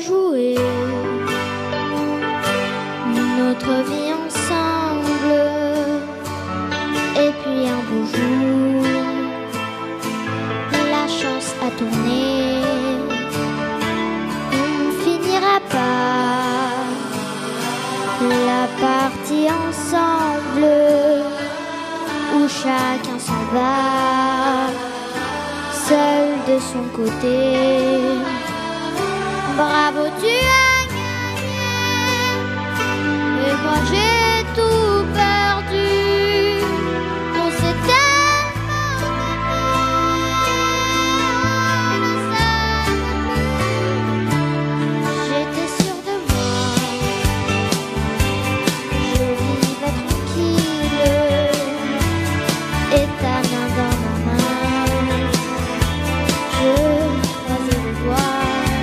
joué notre vie ensemble, et puis un beau jour, la chance a tourné. On finira par la partie ensemble, où chacun s'en va, seul de son côté. Bravo, tu as gagné, et moi j'ai tout perdu. On s'est tellement aimé, on ne s'aime plus. J'étais sûre de moi, je vivais tranquille, et ta main dans ma main, je croisais les doigts.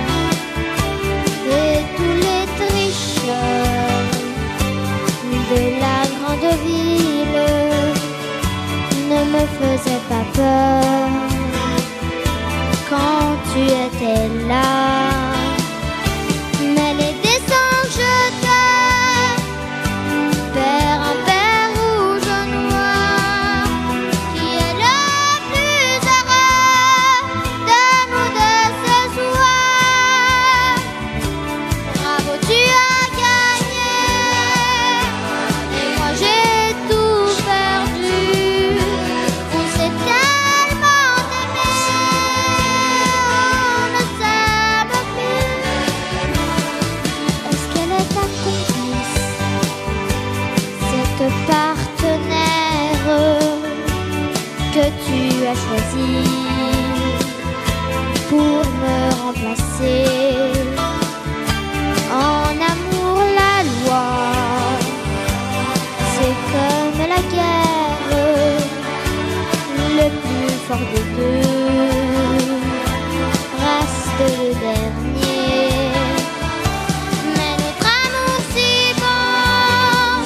De la grande ville ne me faisait pas peur quand tu étais là. Mais les dessins je t'aime, père un père rouge ou noir, qui est le plus heureux de nous deux ce soir. Bravo, tu as gagné. J'ai tout perdu, on s'est tellement aimé, on ne s'aime plus. Est-ce qu'elle est ta complice, cette partenaire que tu as choisie pour me remplacer? En amour, la loi, c'est comme la guerre, le plus fort des deux reste le dernier. Mais notre amour si bon,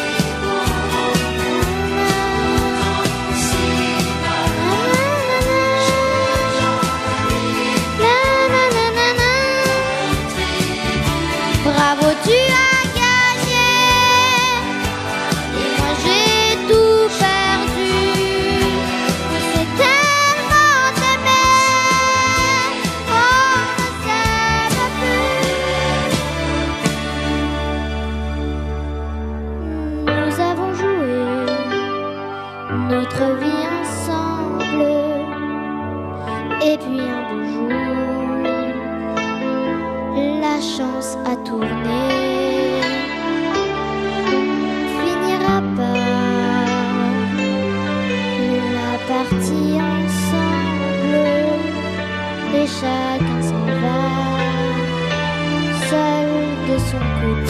bravo, tu as notre vie ensemble, et puis un beau jour, la chance a tourné. On finira par la partie ensemble, et chacun s'en va, seul de son côté.